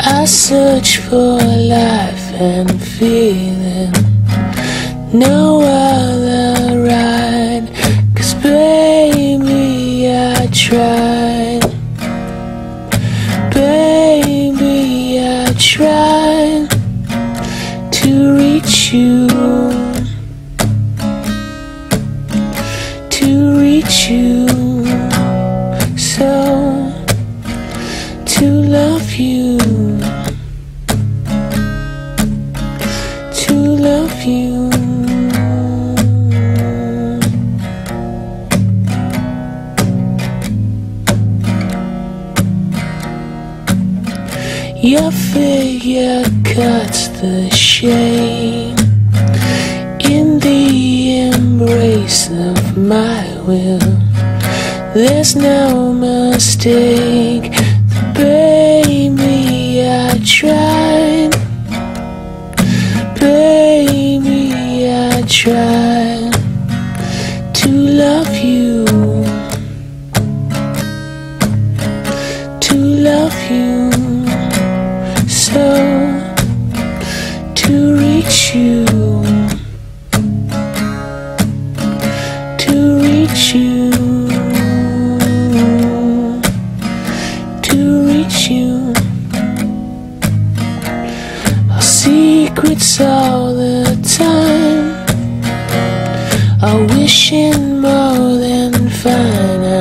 I search for life and feeling no other ride, 'cause baby I tried, baby I tried to reach you, to reach you, so to love you, to love you. Your figure cuts the shame in the embrace of my will. There's no mistake, baby I tried, baby I tried to love you, to love you, so to reach you, to reach you, to reach you. Our secrets all the time are wishing more than fine.